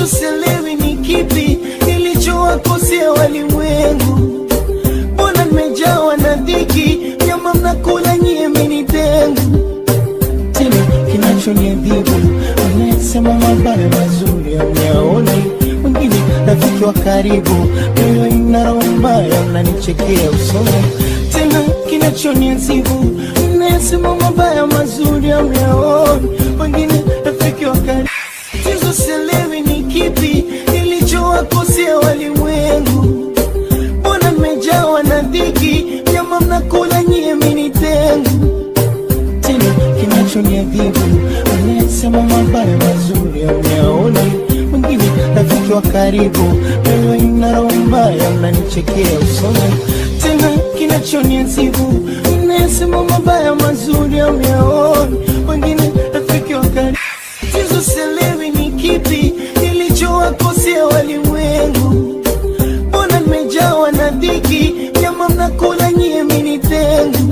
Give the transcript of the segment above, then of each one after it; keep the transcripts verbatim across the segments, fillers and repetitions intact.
sielewi ni kipi nilichowakosea walimwengu. Mbona nimejawa na dhiki, nyama mnakula nyie mmenitengu. Tena kinachoniadhibu, anayesema mabaya mazuri hamyaoni. Wengine rafiki wa karibu, moyo ina roho mbaya, mnanichekea usoni. Tena kinachoniadhibu, anayesema mabaya mazuri hamyaoni. Wengine rafiki wa karibu. Tizo sielewi ni kipi nilichowakosea walimwengu. Mbona nimejawa na dhiki, nyama mnakula nyie mmenitengu. Tena kinachoniadhibu, anayesema mabaya mazuri hamyaoni. Wengine rafiki wa karibu, moyo ina roho mbaya, mnanichekea usoni. Tena kinachoniadhibu, anayesema mabaya mazuri hamyaoni. Wengine rafiki wa karibu. Tizo sielewi ni kipi nilichowakosea walimwengu. Mbona nimejawa na dhiki, nyama mnakula nyie mmenitengu.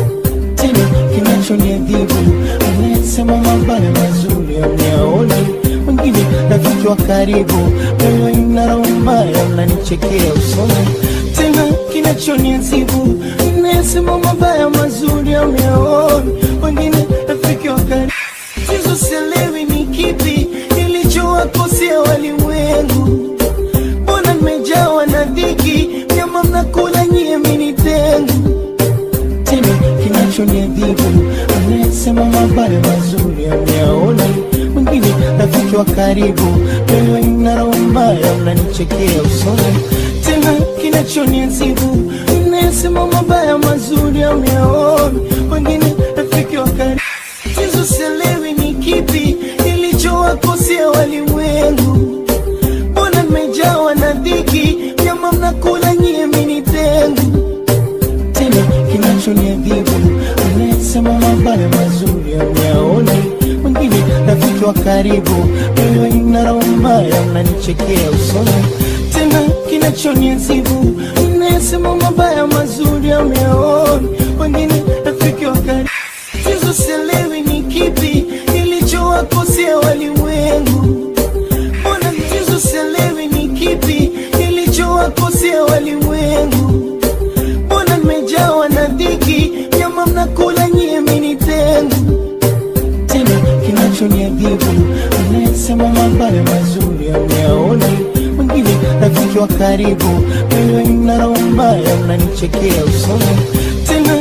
Tena kinachoniadhibu, anayesema mabaya mazuri hamyaoni. Wengine rafiki wa karibu, moyo ina roho mbaya, mnanichekea usoni. Tena kinachoniadhibu, anayesema mabaya mazuri hamyaoni. Wengine rafiki wa karibu. Tizo sielewi ni kipi nilichowakosea walimwengu. Mbona nimejawa na dhiki, nyama mnakula nyie mmenitengu. Tena kinachoniadhibu, anayesema mabaya mazuri hamyaoni. Wengine rafiki wa karibu, moyo ina roho mbaya, mnanichekea usoni. Tena kinachoniadhibu, anayesema mabaya mazuri hamyaoni. Wengine rafiki wa karibu. Tizo sielewi ni kipi nilichowakosea walimwengu. Mbona nimejawa na dhiki, nyama mnakula nyie mmenitengu. Tena kinachoniadhibu, anayesema mabaya mazuri hamyaoni. Wengine rafiki wa karibu, moyo ina roho mbaya, mnanichekea usoni. Tena kinachoniadhibu, anayesema mabaya mazuri hamyaoni. Wengine rafiki wa karibu. Tizo sielewi ni kipi nilichowakosea walimwengu. Mbona tizo sielewi ni kipi nilichowakosea walimwengu. Mbona nimejawa na dhiki, nyama mnakula nyie mmenitengu. Tena kinachoniadhibu, anayesema mabaya mazuri hamyaoni. Wengine rafiki wa karibu, moyo ina roho mbaya, mnanichekea usoni. Tena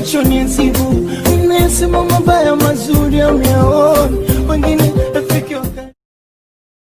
kinachoniadhibu, anayesema mabaya mazuri hamyaoni. Wengine rafiki wa karibu.